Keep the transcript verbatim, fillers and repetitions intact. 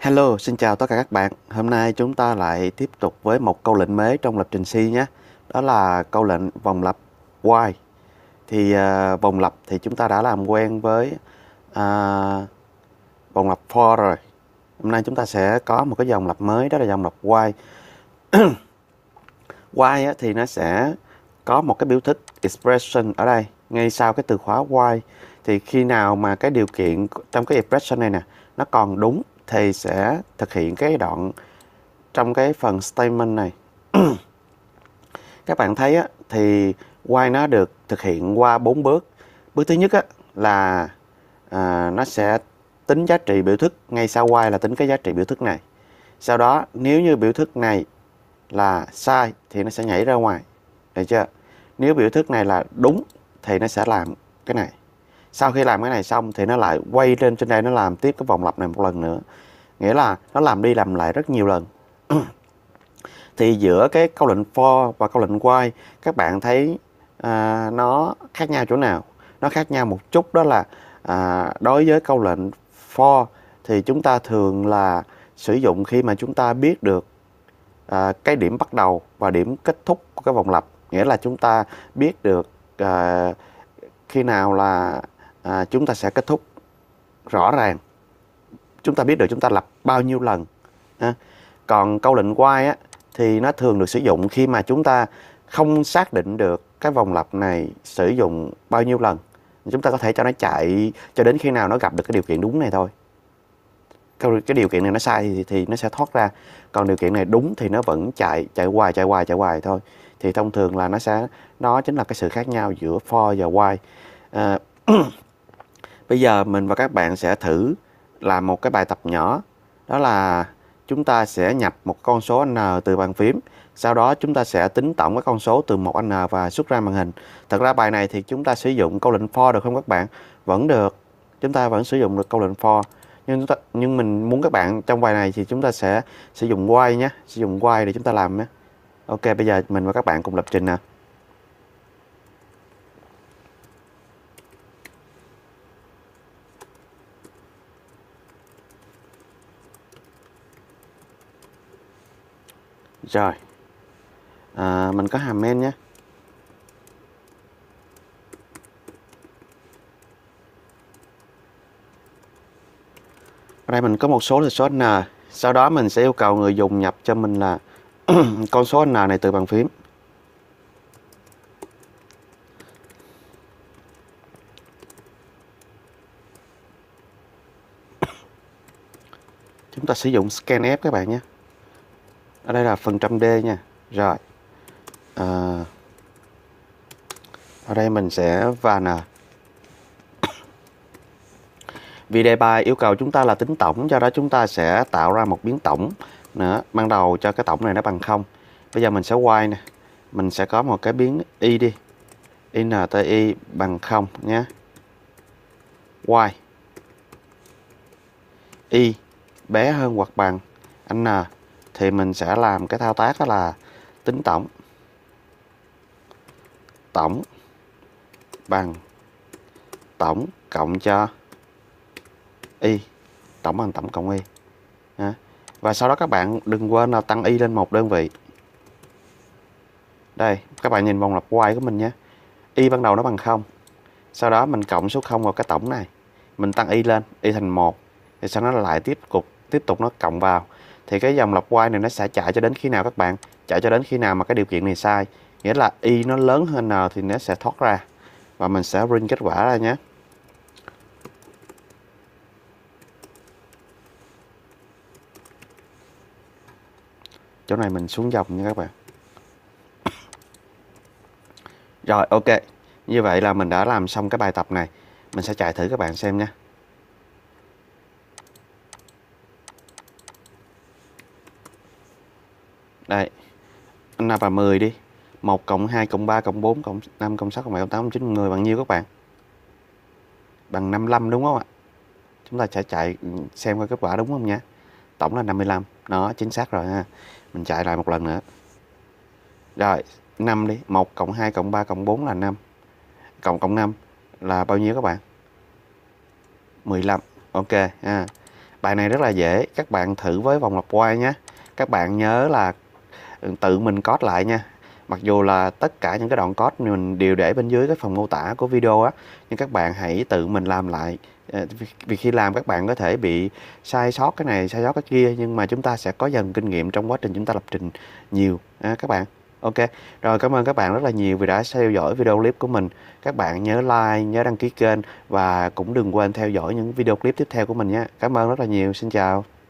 Hello, xin chào tất cả các bạn. Hôm nay chúng ta lại tiếp tục với một câu lệnh mới trong lập trình C nhé. Đó là câu lệnh vòng lặp while. Thì uh, vòng lặp thì chúng ta đã làm quen với uh, vòng lặp for rồi. Hôm nay chúng ta sẽ có một cái dòng lặp mới, đó là dòng lặp while. While á, thì nó sẽ có một cái biểu thức expression ở đây, ngay sau cái từ khóa while. Thì khi nào mà cái điều kiện trong cái expression này nè nó còn đúng thì sẽ thực hiện cái đoạn trong cái phần statement này. Các bạn thấy á, thì while nó được thực hiện qua bốn bước. Bước thứ nhất á, là à, nó sẽ tính giá trị biểu thức, ngay sau while là tính cái giá trị biểu thức này. Sau đó nếu như biểu thức này là sai thì nó sẽ nhảy ra ngoài, được chưa? Nếu biểu thức này là đúng thì nó sẽ làm cái này. Sau khi làm cái này xong thì nó lại quay lên trên đây, nó làm tiếp cái vòng lặp này một lần nữa. Nghĩa là nó làm đi làm lại rất nhiều lần. Thì giữa cái câu lệnh for và câu lệnh while, các bạn thấy à, nó khác nhau chỗ nào? Nó khác nhau một chút, đó là à, đối với câu lệnh for thì chúng ta thường là sử dụng khi mà chúng ta biết được à, cái điểm bắt đầu và điểm kết thúc của cái vòng lặp. Nghĩa là chúng ta biết được à, khi nào là à, chúng ta sẽ kết thúc rõ ràng. Chúng ta biết được chúng ta lặp bao nhiêu lần. À, còn câu lệnh while á, thì nó thường được sử dụng khi mà chúng ta không xác định được cái vòng lặp này sử dụng bao nhiêu lần. Chúng ta có thể cho nó chạy cho đến khi nào nó gặp được cái điều kiện đúng này thôi. Cái, cái điều kiện này nó sai thì, thì nó sẽ thoát ra. Còn điều kiện này đúng thì nó vẫn chạy, chạy hoài, chạy hoài, chạy hoài thôi. Thì thông thường là nó sẽ, nó chính là cái sự khác nhau giữa for và while. À, bây giờ mình và các bạn sẽ thử làm một cái bài tập nhỏ. Đó là chúng ta sẽ nhập một con số n từ bàn phím. Sau đó chúng ta sẽ tính tổng cái con số từ một n và xuất ra màn hình. Thật ra bài này thì chúng ta sử dụng câu lệnh for được không các bạn? Vẫn được. Chúng ta vẫn sử dụng được câu lệnh for. Nhưng, chúng ta, nhưng mình muốn các bạn trong bài này thì chúng ta sẽ sử dụng while nhé. Sử dụng while để chúng ta làm nhé. Ok, bây giờ mình và các bạn cùng lập trình nè. Rồi, à, mình có hàm main nhé. Ở đây mình có một số là số n. Sau đó mình sẽ yêu cầu người dùng nhập cho mình là con số n này từ bàn phím. Chúng ta sử dụng scanf các bạn nhé. Ở đây là phần trăm D nha. Rồi, à, ở đây mình sẽ van. Vì đề bài yêu cầu chúng ta là tính tổng, do đó chúng ta sẽ tạo ra một biến tổng nữa. Ban đầu cho cái tổng này nó bằng không. Bây giờ mình sẽ while nè. Mình sẽ có một cái biến y đi. inti bằng không nhé. While y bé hơn hoặc bằng n thì mình sẽ làm cái thao tác đó là tính tổng. Tổng bằng tổng cộng cho y, tổng bằng tổng cộng y. À, và sau đó các bạn đừng quên là tăng y lên một đơn vị. Đây, các bạn nhìn vòng lặp while của mình nhé. Y ban đầu nó bằng không. Sau đó mình cộng số không vào cái tổng này. Mình tăng y lên, y thành một. Thì sau đó lại tiếp tục tiếp tục nó cộng vào. Thì cái dòng lặp while này nó sẽ chạy cho đến khi nào các bạn? Chạy cho đến khi nào mà cái điều kiện này sai. Nghĩa là y nó lớn hơn n thì nó sẽ thoát ra. Và mình sẽ print kết quả ra nhé. Chỗ này mình xuống dòng nha các bạn. Rồi, ok. Như vậy là mình đã làm xong cái bài tập này. Mình sẽ chạy thử các bạn xem nha. Đây. N và mười đi. một cộng hai cộng ba cộng bốn cộng năm cộng sáu cộng bảy cộng tám cộng chín mười bằng nhiêu các bạn? Bằng năm mươi lăm đúng không ạ? Chúng ta sẽ chạy xem coi kết quả đúng không nha. Tổng là năm mươi lăm. Đó, chính xác rồi ha. Mình chạy lại một lần nữa. Rồi, năm đi. một cộng hai cộng ba cộng bốn là năm. Cộng cộng năm là bao nhiêu các bạn? mười lăm. Ok ha. Bài này rất là dễ, các bạn thử với vòng lặp while nhé. Các bạn nhớ là tự mình code lại nha. Mặc dù là tất cả những cái đoạn code mình đều để bên dưới cái phần mô tả của video á, nhưng các bạn hãy tự mình làm lại. Vì khi làm các bạn có thể bị sai sót cái này, sai sót cái kia, nhưng mà chúng ta sẽ có dần kinh nghiệm trong quá trình chúng ta lập trình nhiều à, các bạn. Ok, rồi cảm ơn các bạn rất là nhiều vì đã theo dõi video clip của mình. Các bạn nhớ like, nhớ đăng ký kênh và cũng đừng quên theo dõi những video clip tiếp theo của mình nhé. Cảm ơn rất là nhiều, xin chào.